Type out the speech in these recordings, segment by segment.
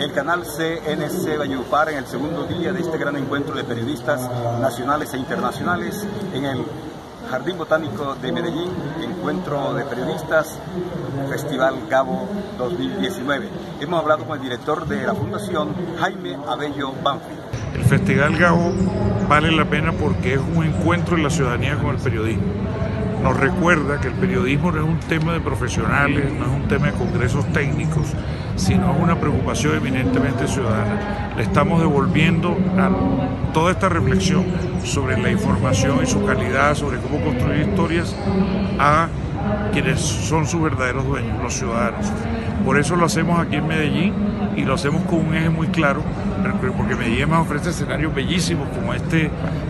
El canal CNC Valledupar en el segundo día de este gran encuentro de periodistas nacionales e internacionales en el Jardín Botánico de Medellín, encuentro de periodistas, Festival Gabo 2019. Hemos hablado con el director de la fundación, Jaime Abello Banfield. El Festival Gabo vale la pena porque es un encuentro de la ciudadanía con el periodismo. Nos recuerda que el periodismo no es un tema de profesionales, no es un tema de congresos técnicos, sino es una preocupación eminentemente ciudadana. Le estamos devolviendo a toda esta reflexión sobre la información y su calidad, sobre cómo construir historias, a quienes son sus verdaderos dueños, los ciudadanos. Por eso lo hacemos aquí en Medellín y lo hacemos con un eje muy claro, porque Medellín nos ofrece escenarios bellísimos como este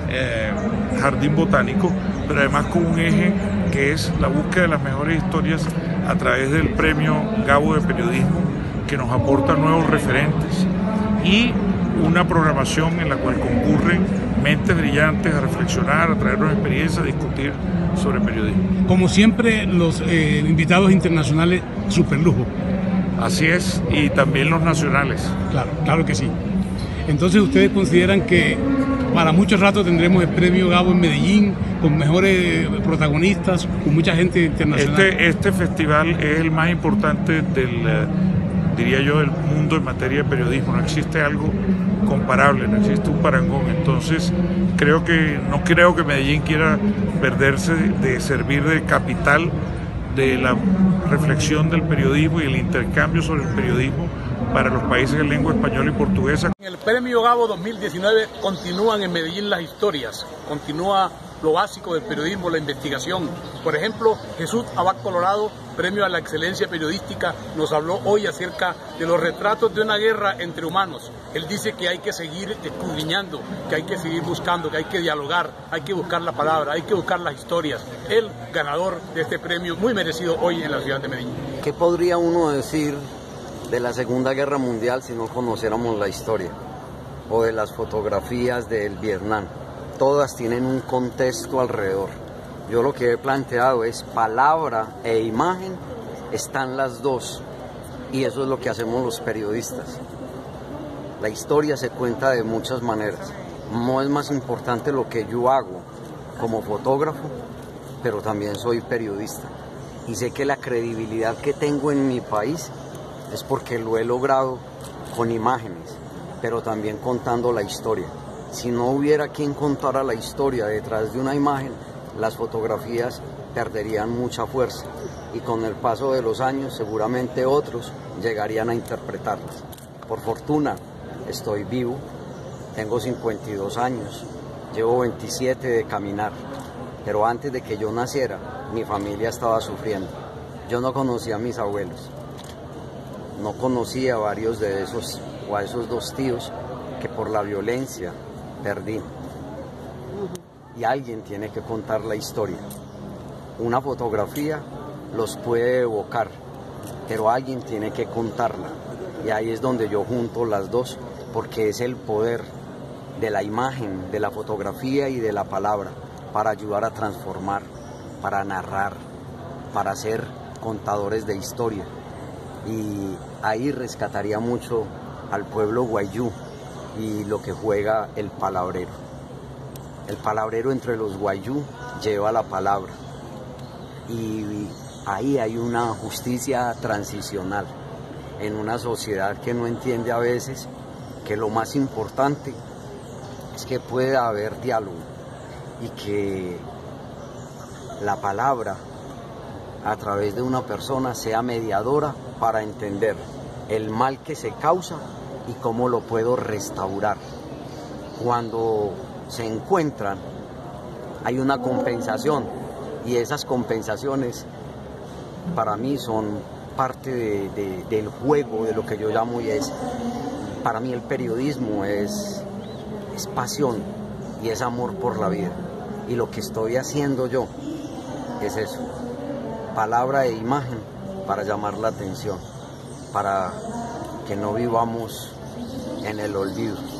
jardín botánico, pero además con un eje que es la búsqueda de las mejores historias a través del premio Gabo de Periodismo, que nos aporta nuevos referentes, y una programación en la cual concurren mentes brillantes a reflexionar, a traernos experiencias, a discutir sobre periodismo. Como siempre, los invitados internacionales, super lujo. Así es, y también los nacionales. Claro que sí. Entonces, ¿ustedes consideran que para mucho rato tendremos el premio Gabo en Medellín, con mejores protagonistas, con mucha gente internacional? Este festival es el más importante diría yo, del mundo en materia de periodismo. No existe algo comparable, no existe un parangón. Entonces, no creo que Medellín quiera perderse de servir de capital de la reflexión del periodismo y el intercambio sobre el periodismo para los países de lengua española y portuguesa. En el Premio Gabo 2019 continúan en Medellín las historias, continúa lo básico del periodismo, la investigación. Por ejemplo, Jesús Abad Colorado, premio a la excelencia periodística, nos habló hoy acerca de los retratos de una guerra entre humanos. Él dice que hay que seguir escudriñando, que hay que seguir buscando, que hay que dialogar, hay que buscar la palabra, hay que buscar las historias. El ganador de este premio muy merecido hoy en la ciudad de Medellín. ¿Qué podría uno decir de la Segunda Guerra Mundial si no conociéramos la historia? O de las fotografías del Vietnam. Todas tienen un contexto alrededor. Yo lo que he planteado es palabra e imagen, están las dos, y eso es lo que hacemos los periodistas. La historia se cuenta de muchas maneras. No es más importante lo que yo hago como fotógrafo, pero también soy periodista. Y sé que la credibilidad que tengo en mi país es porque lo he logrado con imágenes, pero también contando la historia. Si no hubiera quien contara la historia detrás de una imagen, las fotografías perderían mucha fuerza y con el paso de los años seguramente otros llegarían a interpretarlas. Por fortuna estoy vivo, tengo 52 años, llevo 27 de caminar, pero antes de que yo naciera mi familia estaba sufriendo. Yo no conocía a mis abuelos, no conocía a varios de esos o a esos dos tíos que por la violencia perdí. Y alguien tiene que contar la historia. Una fotografía los puede evocar, pero alguien tiene que contarla. Y ahí es donde yo junto las dos, porque es el poder de la imagen, de la fotografía y de la palabra, para ayudar a transformar, para narrar, para ser contadores de historia. Y ahí rescataría mucho al pueblo guayú y lo que juega el palabrero. El palabrero entre los guayú lleva la palabra y ahí hay una justicia transicional en una sociedad que no entiende a veces que lo más importante es que pueda haber diálogo y que la palabra a través de una persona sea mediadora para entender el mal que se causa y cómo lo puedo restaurar. Cuando se encuentran, hay una compensación y esas compensaciones para mí son parte del juego, de lo que yo llamo, y para mí el periodismo es pasión y es amor por la vida. Y lo que estoy haciendo yo es eso, palabra e imagen para llamar la atención, para que no vivamos en el olvido.